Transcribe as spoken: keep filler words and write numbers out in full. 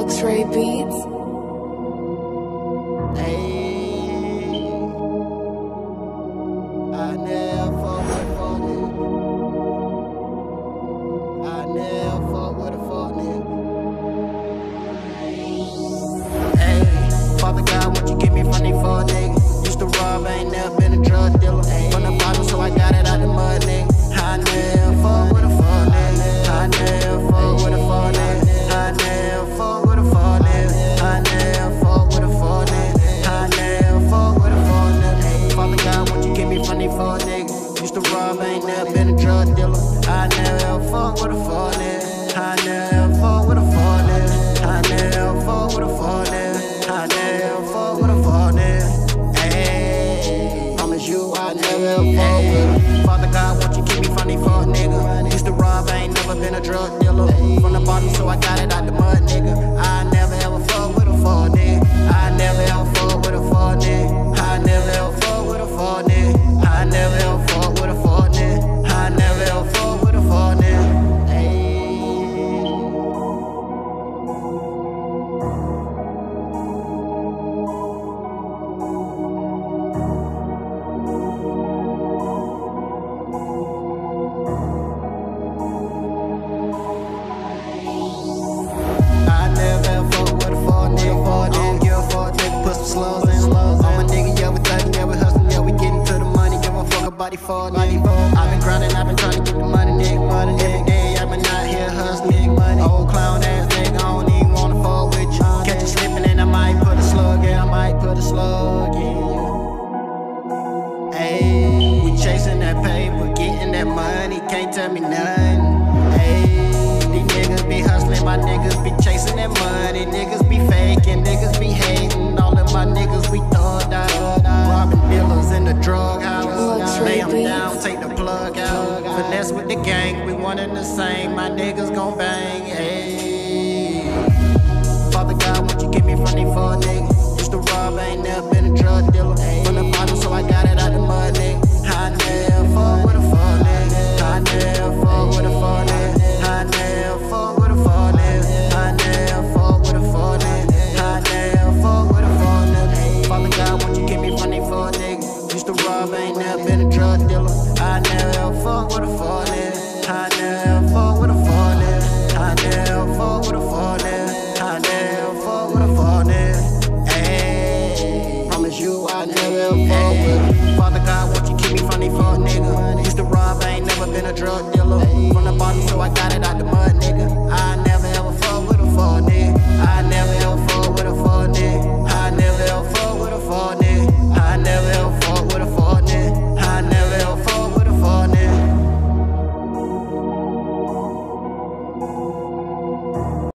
Luxury Beats. Hey, I never fuck with a fuck nigga. I never fuck with a fuck nigga. Hey, Father God, won't you give me funny for a nigga? Used to rob, I ain't never been a drug dealer. From the bottom, so I got it out the mud, nigga. I never fuck with a fuck nigga. I never fuck with a fuck nigga. I never fuck with a fuck nigga. I never fuck with a fuck nigga. I never fuck with a fuck nigga. Father God, won't you give me funny for a nigga? Used to rob, I ain't never been a drug dealer. I never fuck with a fuck nigga. I never fuck with a fuck nigga. I never fuck with a fuck nigga. I never fuck with a fuck nigga. Hey, promise you I never fuck with. Father God, won't you keep me funny for a nigga? Used to rob, I ain't never been a drug dealer. From the bottom, so I got it out the mud, nigga. I never ever fuck with a fuck nigga. I never ever fuck with a fuck nigga. I never ever fuck with a fuck nigga. I never ever fuck with a fuck nigga. I never ever fuck with a fuck nigga. Hey. Slows and slows. I'm a nigga, yeah, we thuggin', yeah, we hustlin', yeah, we gettin' to the money. Give a fuck about for nigga. I've been grindin', I've been tryna get the money, nigga. Money, every day, I've been out here hustlin', money. Old clown ass nigga, I don't even wanna fall with you. Catch you slippin' and I might put a slug in, I might put a slug in you. Ayy, we chasing that paper, getting that money, can't tell me nothing. Ayy, these niggas be hustlin', my niggas be chasing that money, niggas be faking, niggas be hating. My niggas, we thugged out, robbing dealers in the drug house. Lay them down, take the plug out. Finesse with the gang, we one and the same. My niggas gon' bang, ayy. Father God, won't you give me funny for a nigga? Used to rob, I ain't never been a drug